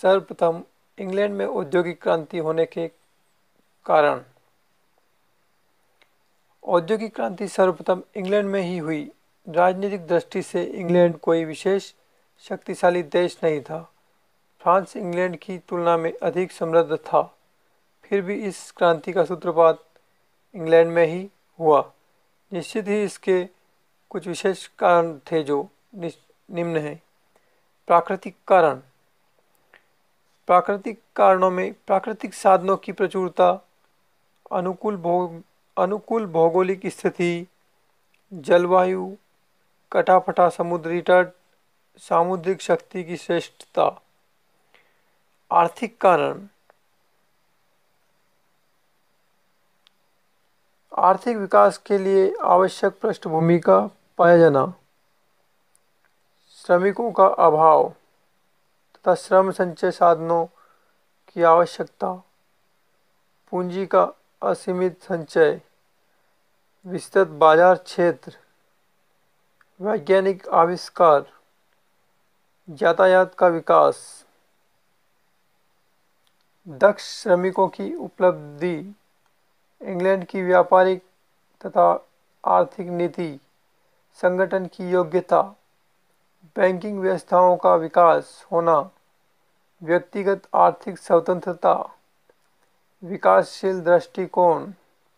सर्वप्रथम इंग्लैंड में औद्योगिक क्रांति होने के कारण। औद्योगिक क्रांति सर्वप्रथम इंग्लैंड में ही हुई। राजनीतिक दृष्टि से इंग्लैंड कोई विशेष शक्तिशाली देश नहीं था। फ्रांस इंग्लैंड की तुलना में अधिक समृद्ध था। फिर भी इस क्रांति का सूत्रपात इंग्लैंड में ही हुआ। निश्चित ही इसके कुछ विशेष कारण थे जो निम्न हैं। प्राकृतिक कारण। प्राकृतिक कारणों में प्राकृतिक साधनों की प्रचुरता, अनुकूल भौगोलिक स्थिति, जलवायु, कटाफटा समुद्री तट, सामुद्रिक शक्ति की श्रेष्ठता। आर्थिक कारण। आर्थिक विकास के लिए आवश्यक पृष्ठभूमि का पाया जाना, श्रमिकों का अभाव तथा श्रम संचय साधनों की आवश्यकता, पूंजी का असीमित संचय, विस्तृत बाजार क्षेत्र, वैज्ञानिक आविष्कार, यातायात का विकास, दक्ष श्रमिकों की उपलब्धि, इंग्लैंड की व्यापारिक तथा आर्थिक नीति, संगठन की योग्यता, बैंकिंग व्यवस्थाओं का विकास होना, व्यक्तिगत आर्थिक स्वतंत्रता, विकासशील दृष्टिकोण।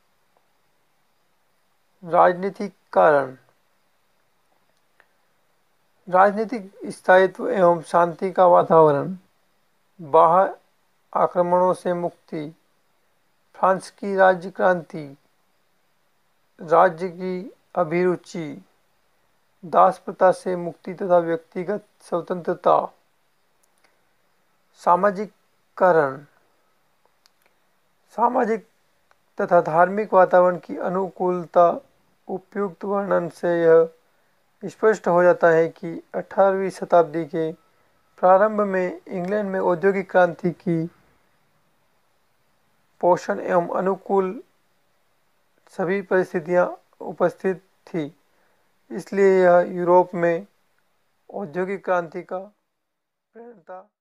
राजनीतिक कारण। राजनीतिक स्थायित्व एवं शांति का वातावरण, बाह्य आक्रमणों से मुक्ति, फ्रांस की राज्य क्रांति, राज्य की अभिरुचि, दास प्रथा से मुक्ति तथा व्यक्तिगत स्वतंत्रता। सामाजिक कारण। सामाजिक तथा धार्मिक वातावरण की अनुकूलता। उपयुक्त वर्णन से यह स्पष्ट हो जाता है कि 18वीं शताब्दी के प्रारंभ में इंग्लैंड में औद्योगिक क्रांति की पोषण एवं अनुकूल सभी परिस्थितियां उपस्थित थी। इसलिए यह यूरोप में औद्योगिक क्रांति का प्रेरणा